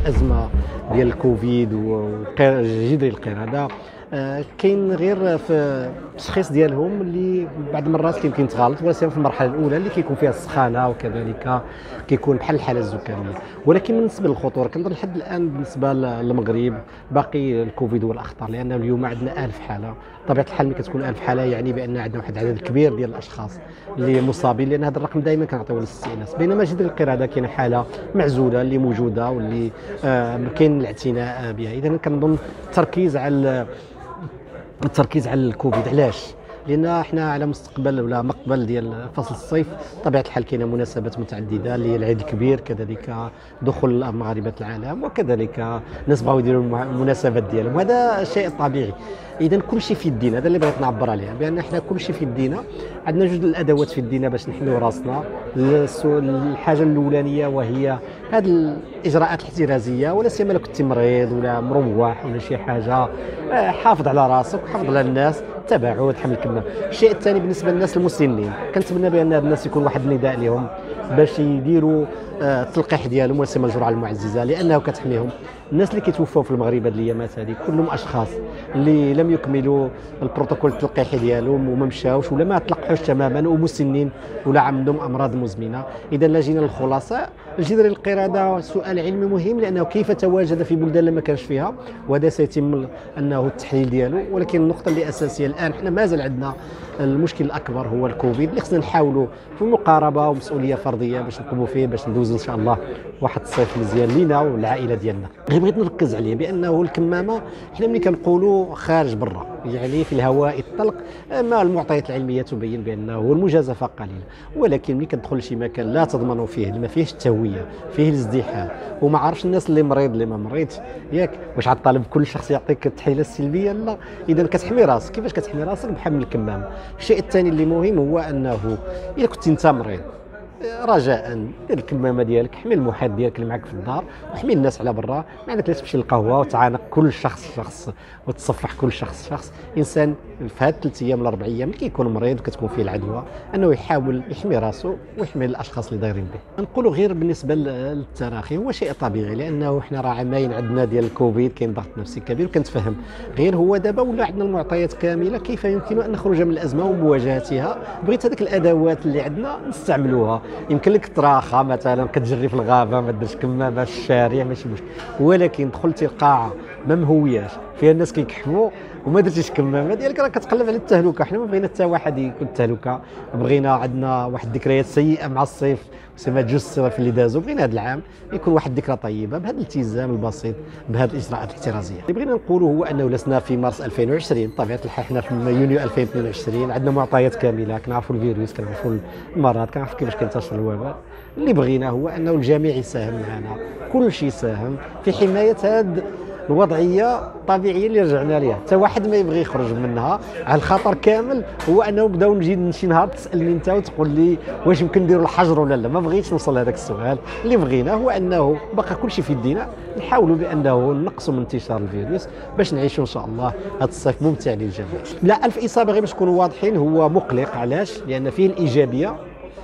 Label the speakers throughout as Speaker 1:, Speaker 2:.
Speaker 1: الازمه ديال الكوفيد وجدري القرده كاين غير في التشخيص ديالهم اللي بعض المرات يمكن تغلط، ولا سيما في المرحله الاولى اللي كيكون فيها السخانه وكذلك كيكون بحال الحاله الزكاميه. ولكن بالنسبه للخطوره كنظن لحد الان بالنسبه للمغرب باقي الكوفيد هو الاخطر، لان اليوم عندنا 1000 حاله. طبيعه الحال ملي كتكون 1000 حاله يعني بان عندنا واحد العدد كبير ديال الاشخاص اللي مصابين، لان هذا الرقم دائما كنعطيوه للاستئناس. بينما جدري القرده كاينه حاله معزوله اللي موجوده واللي كاين الاعتناء بها. اذا كنظن التركيز على الكوفيد. علاش؟ لان احنا على مستقبل ولا مقبل ديال فصل الصيف طبيعه الحال كاينه مناسبات متعدده اللي هي العيد الكبير، كذلك دخول مغاربه العالم، وكذلك الناس بغاو يديروا المناسبات ديالهم، وهذا شيء طبيعي. اذا كل شيء في يدينا، هذا اللي بغيت نعبر عليه، بان احنا كل شيء في يدينا، عندنا جوج الادوات في يدينا باش نحميو راسنا. الحاجه الاولانيه وهي هذه الاجراءات الاحترازيه، ولا سيما لو كنت مريض ولا مروح ولا شي حاجه، حافظ على راسك وحافظ على الناس، تباعد، حمل الكمامه. الشيء الثاني بالنسبه للناس المسنين، كنتمنى بان هاد الناس يكون واحد النداء لهم باش يديروا التلقيح ديالهم، ولا سيما الجرعه المعززه، لانه كتحميهم. الناس اللي كيتوفاو في المغرب هاد الايامات هذه كلهم اشخاص اللي لم يكملوا البروتوكول التلقيحي ديالهم وما مشاوش ولا ما تلقحوش تماما، ومسنين ولا عندهم امراض مزمنه. اذا لا جينا للخلاصه، الجدري القرده سؤال علمي مهم، لانه كيف تواجد في بلدان لما كانش فيها، وهذا سيتم انه التحليل ديالو. ولكن النقطه اللي اساسيه الان حنا مازال عندنا المشكل الاكبر هو الكوفيد، اللي خصنا نحاولوا في مقاربه ومسؤوليه فرديه باش نقوموا فيه، باش ندوزوا ان شاء الله واحد الصيف مزيان لينا والعائله ديالنا. غير بغيت نركز عليه بانه الكمامه حنا ملي كنقولوا خارج برا، يعني في الهواء الطلق، ما المعطيات العلميه تبين بانه المجازفه قليله. ولكن ملي كتدخل لشي مكان لا تضمن فيه، ما فيهش التهويه، فيه الازدحام، وما عارفش الناس اللي مريض اللي ما مريضش، ياك واش عطالب كل شخص يعطيك التحليله السلبيه؟ لا. اذا كتحمي راسك. كيفاش كتحمي راسك؟ بحمل الكمامه. الشيء الثاني اللي مهم هو انه اذا كنت انت مريض، رجاء دير الكمامه ديالك، حمي المحيط ديالك اللي معك في الدار، وحمي الناس على برا. ما عندك لا تمشي للقهوه وتعانق كل شخص وتصفح كل شخص. انسان في هاد 3 ايام ولا 4 ايام اللي كيكون مريض وكتكون فيه العدوى، انه يحاول يحمي راسه ويحمي الاشخاص اللي دايرين به. نقولوا غير بالنسبه للتراخي هو شيء طبيعي، لانه حنا راه عامين عندنا ديال الكوفيد، كاين ضغط نفسي كبير وكنتفهم. غير هو دابا ولا عندنا المعطيات كامله كيف يمكن ان نخرج من الازمه ومواجهتها. بغيت هذيك الادوات اللي عندنا نستعملوها. يمكن لك تراخى مثلا، كتجري في الغابه، ما ديرش كمامه في الشارع، ماشي مشكل. ولكن دخلتي القاعه ما مهوياش، فيها الناس كيكحموا وما درتيش كمامه ديالك، راه كتقلب على التهلكه. حنا ما بغينا حتى واحد يكون التهلكه، بغينا عندنا واحد الذكريات سيئه مع الصيف سما جوج الصيف اللي دازوا. بغينا هذا العام يكون واحد الذكرى طيبه بهذا الالتزام البسيط، بهذه الاجراءات الاحترازيه. اللي بغينا نقولوا هو انه لسنا في مارس 2020، بطبيعه الحال حنا في يونيو 2022، عندنا معطيات كامله، كنعرفوا الفيروس، كنعرفوا المرض، كنعرفوا كيفاش كينتشر الوباء. اللي بغينا هو انه الجميع يساهم معنا، كل شيء يساهم في حمايه هذه الوضعيه الطبيعيه اللي رجعنا ليها. حتى واحد ما يبغي يخرج منها. على الخطر كامل هو انه بداو نجي شي نهار تسالني انت وتقول لي واش يمكن نديروا الحجر ولا لا. ما بغيتش نوصل لهذاك السؤال. اللي بغينا هو انه بقى كل شيء في يدينا، نحاولوا بانه نقصوا من انتشار الفيروس باش نعيشوا ان شاء الله هذا الصيف ممتع للجميع. لا، 1000 اصابه غير باش نكونوا واضحين هو مقلق. علاش؟ لان فيه الايجابيه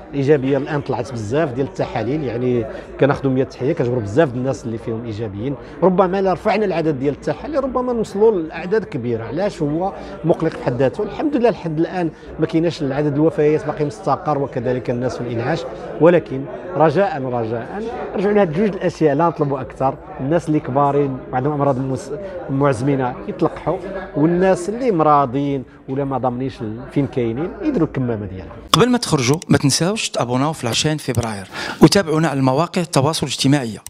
Speaker 1: الان طلعت بزاف ديال التحاليل، يعني كناخذوا 100 تحليل كنجبروا بزاف الناس اللي فيهم ايجابيين. ربما لا رفعنا العدد ديال التحاليل ربما نوصلوا لاعداد كبيره. علاش؟ هو مقلق في حد ذاته. الحمد لله لحد الان ما كايناش العدد الوفيات باقي مستقر، وكذلك الناس في الانعاش. ولكن رجاء رجعوا لهاد جوج الاشياء، لا نطلبوا اكثر. الناس اللي كبارين وعندهم امراض معزمنه يتلقحوا، والناس اللي مراضين ولا ما ضامنينش فين كاينين يديروا الكمامه ديالهم.
Speaker 2: قبل ما تخرجوا ما تنساوش تابوناو في 20 فبراير، وتابعونا على المواقع التواصل الاجتماعي.